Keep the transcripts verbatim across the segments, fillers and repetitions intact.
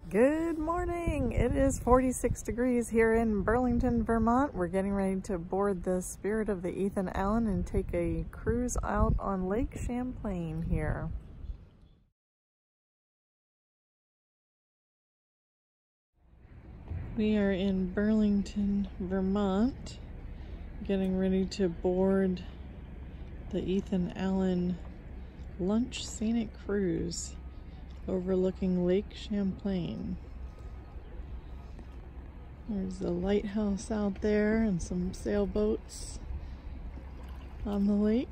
Good morning. It is forty-six degrees here in Burlington, Vermont. We're getting ready to board the Spirit of the Ethan Allen and take a cruise out on Lake Champlain here. We are in Burlington, Vermont, getting ready to board the Ethan Allen lunch scenic cruise overlooking Lake Champlain. There's the lighthouse out there and some sailboats on the lake.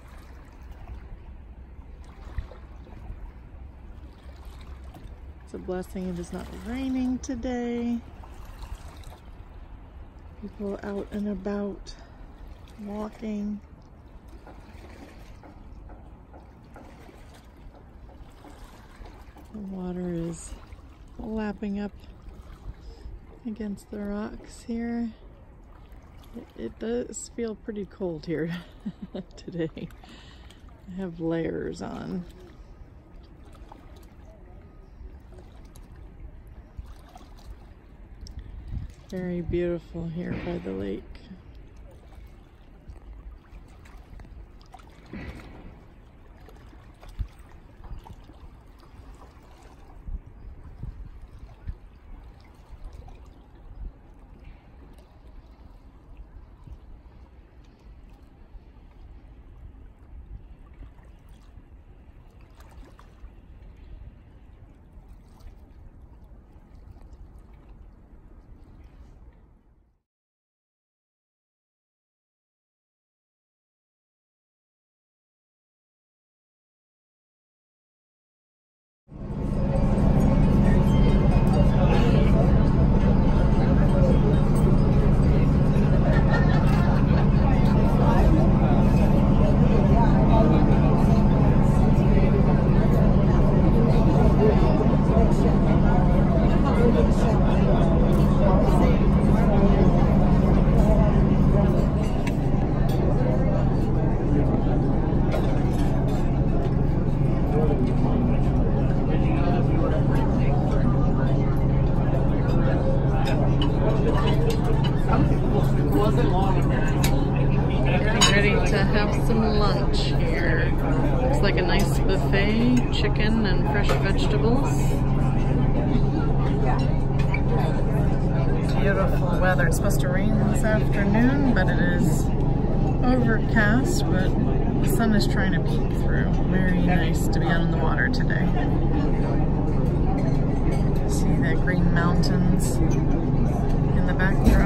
It's a blessing it is not raining today. People out and about walking. The water is lapping up against the rocks here. It, it does feel pretty cold here today. I have layers on. Very beautiful here by the lake. Ready to have some lunch here. Looks like a nice buffet, chicken and fresh vegetables. Beautiful weather. It's supposed to rain this afternoon, but it is overcast, but the sun is trying to peek through. Very nice to be out on the water today. See the green mountains in the background.